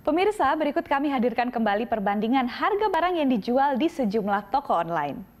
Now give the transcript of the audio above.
Pemirsa, berikut kami hadirkan kembali perbandingan harga barang yang dijual di sejumlah toko online.